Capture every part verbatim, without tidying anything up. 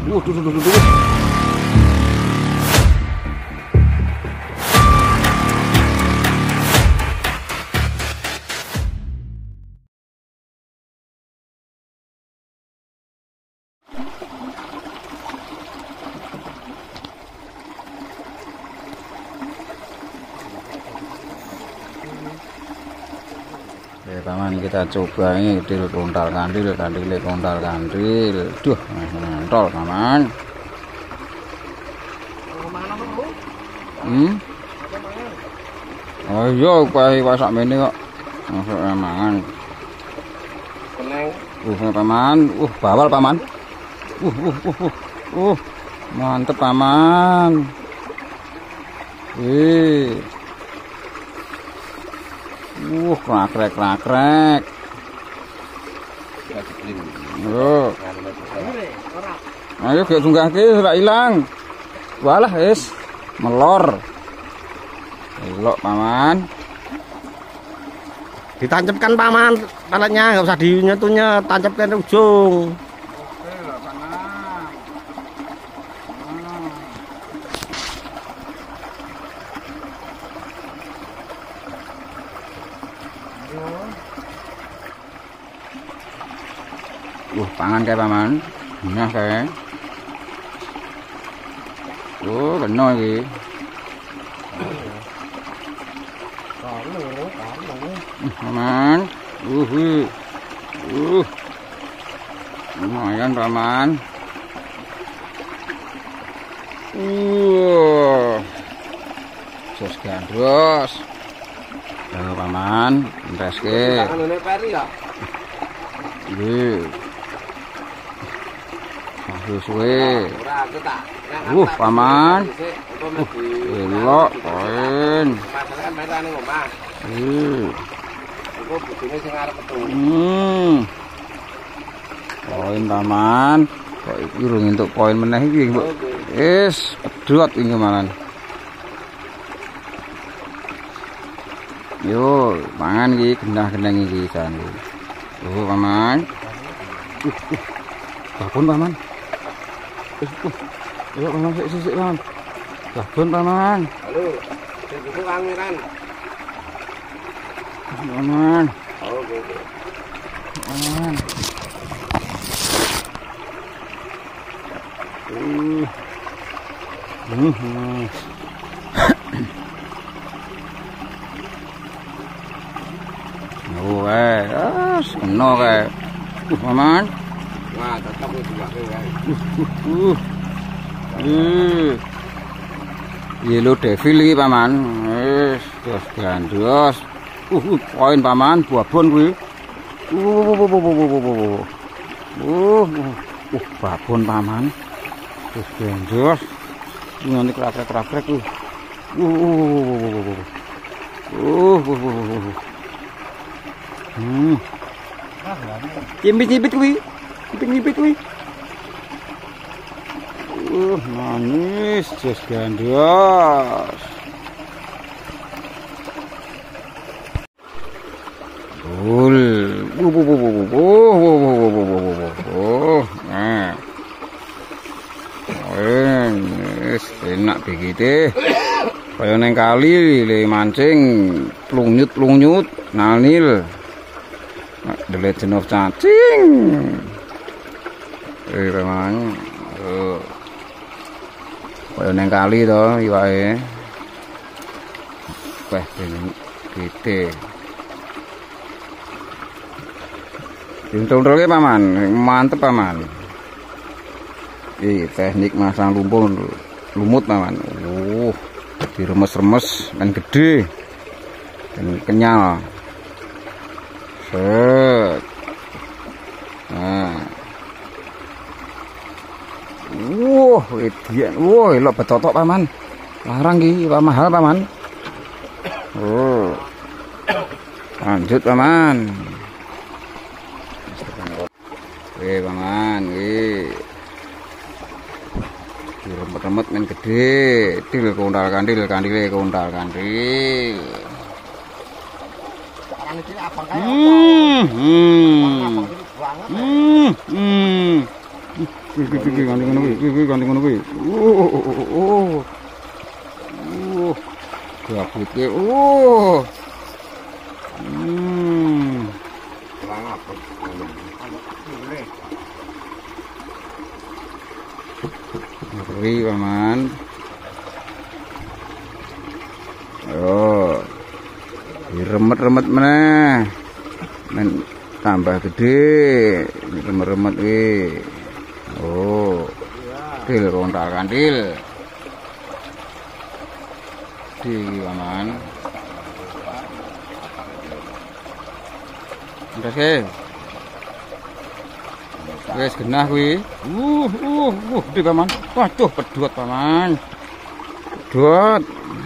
Uh, duh, duh, duh, duh. Oke, paman, kita coba ini dil kontal kandil, kandil kontal kandil. Duh, mantol paman. Hmm? Oh iya, kuwi wasak mene kok. Masuk mangan. Seneng. Uh, paman. Uh, bawal paman. Uh, uh, uh, uh. Uh, mantep paman. Eh. Uh, krakrek krakrek. Yo. Ayo gak sunggahke ora ilang. Walah wis melor. Elok paman. Ditancapkan paman, paletnya nggak usah dinyetunya, tancapkan ujung. Oke lah paman. Uh, pangan kayak paman. Nah kayak. Oh, kena iki. Paman, uh, uh, uh, lumayan paman. Uh, jos gandros. Lalu paman, enteske. Iya. Suwe. Uh, paman. Uh, elok, koin. Hmm. Hmm. Koin paman. Kok iki urung entuk koin meneh iki, Mbok. Wis, pedhot iki malan. Yo, mangan iki genah-geneng iki jan. Oh, paman. Uh, uh. Babon paman. Uh, uh. Ayo paman sik-sik paman. Babon paman. Halo, sing buku kangeran. Paman. Oh, oke. Paman. Uh. Hmm. hmm. Oh, eh, ah, seno kae. Uh, paman. Wah, tetap itu juga kae. Uh. Uh. Yellow devil iki paman. Wis, terus gandros. Uh, koin paman, babon kuwi. Uh, uh, uh, uh, uh, babon paman. Terus gandros. Ngene krakrek-krakrek kuwi. Uh, uh, uh, uh. Hmm. Cimpit-cimpit kuwi. Cimpit-cimpit kuwi. Uh, manis, jos gandros. Ul, bu bu bu bu bu bu bu bu bu bu bu bu. Nah, wes enak begitu. Kaya neng kali le mancing, plungnyut plungnyut, nanil. The Legend of Cacing. Eh, paman. Oh. Kaya neng kali to iwake. Wah, ini gede. Diuntul-untul paman, mantep paman. Ih, teknik masang lumpur lumut paman. Uh, diremes-remes dan gede dan kenyal. Set. Nah. Wah, edian. Wah, elok betotok paman. Larang iki, Pak mahal paman. Oh. Lanjut paman. Oke paman, wih. Dirempet-rempet main gede, dil kontal kandil, kandil kontal kandil. Hmm, hmm, hmm, hmm. Wih, wih, wih, ganti ngono wih, wih, wih, ganti ngono wih. Oh, oh, oh, oh. Oh. Gabute. Oh. Hmm. Ngeri paman. Oh. Diremet-remet meneh. Men tambah gede. Remet-remet wih. Oh. Dil kontal kandil. Di paman. Terus ke. Wes genah kuwi. Uh, uh, uh, gede paman. Waduh, pedhot paman. Pedhot.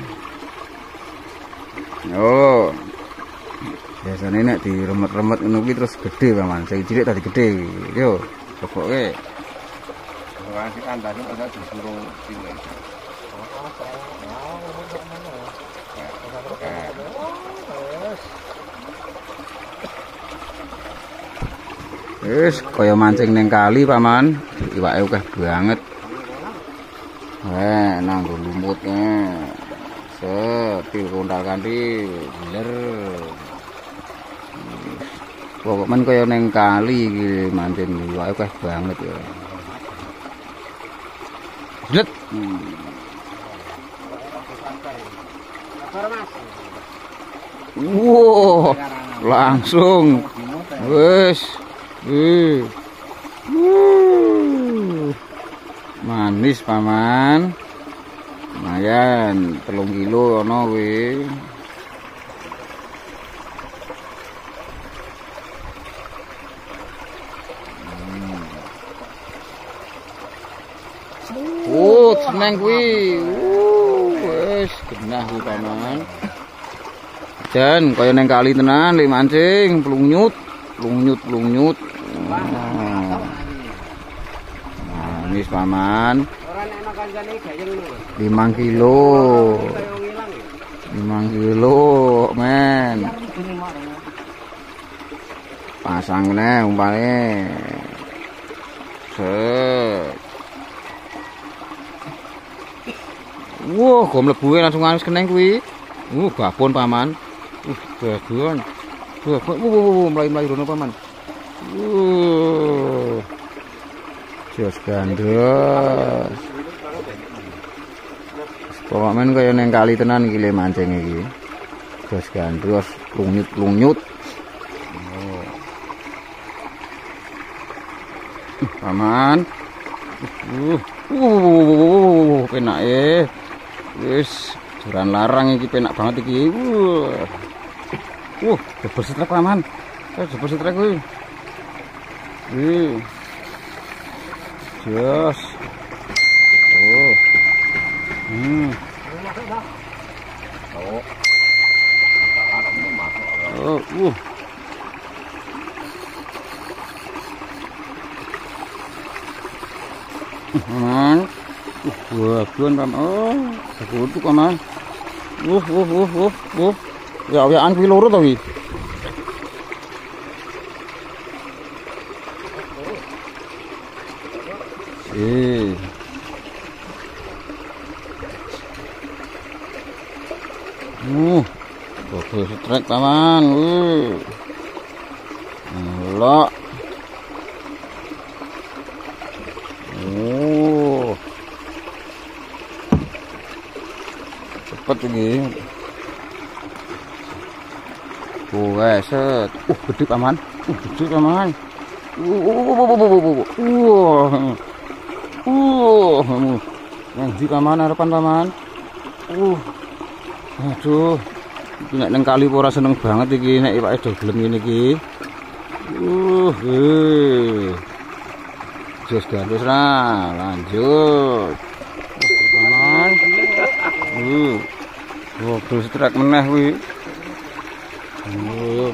Oh. Biasane nek diremet-remet ngono kuwi terus gede paman. Saiki cilik tadi gede. Yo, pokoke. Ora sik andane ora disuruh cilik. Wis kaya mancing ning kali paman, iwake akeh banget. Eh, nang lumutnya. Set, pil kontal kanthi bener. Pokok men kaya ning kali iki mancing iwake akeh banget ya. Zlet. Wow, langsung. Wis. Uh. Uh. Manis paman. Lumayan, telung kilo ono kuwi. Hmm. Oh, seneng kuwi. Uh, wis genah kuwi paman. Jan kaya neng kali tenan lek mancing, plungnyut, plungnyut, plungnyut. Manis paman. Limang kilo. Limang kilo, men. Pasang nih umpane. Set. Wah, kok mlebu langsung anus keneng kuwi. Uh, babon paman. Uh, babon. Babon. Wuh, mlayu-mlayu rono paman. Uh. Jos gandos. Pokoknya kaya neng kali tenan iki le mancing iki. Jos gandos, plungnyut-plungnyut. Oh. Uh, paman. Uh, uh, penake. Wis, juran larang iki penak banget iki. Uh. Uh, jebol setrek paman. Eh, jebol setrek kuwi. Ih. Jos. Oh. Hmm. Oh, uh. Paman. Uh, babon paman. Oh, sebutuk paman. Uh, uh, uh, uh, uh. Ya, ya kuwi loro to kuwi. Eh. Uh. Oke, setrek paman. Uh. Elok. Oh. Cepet ini. Oh, set. Uh, gede paman. Uh, gede paman. Uh, uh, uh, uh, uh, uh, uh. Uh, yang di paman harapan paman. Uh, aduh, iki nek nang kali ora seneng banget iki nek iwake do gelem ngene iki. Uh, eh. Jos gandos ra, lanjut. Uh, paman. Uh. Oh, terus trek meneh kuwi. Uh.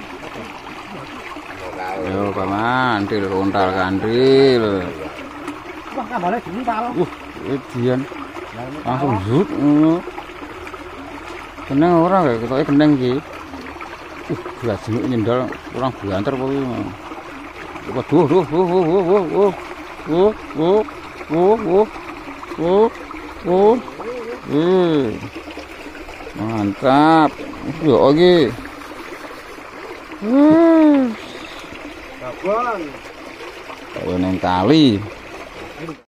Yo paman, til kontal kandil. Wah, kabare dini Pak. Uh, edian. Langsung zut ngono. Keneng ora kae, ketoke keneng iki. Uh, gajeng nyendal kurang banter apa iki. Waduh, duh, duh, duh, duh, duh. Uh, uh, uh, uh, uh, uh. Hmm. Mantap. Yo oke. Hmm. Kapan? Kalau neng kali.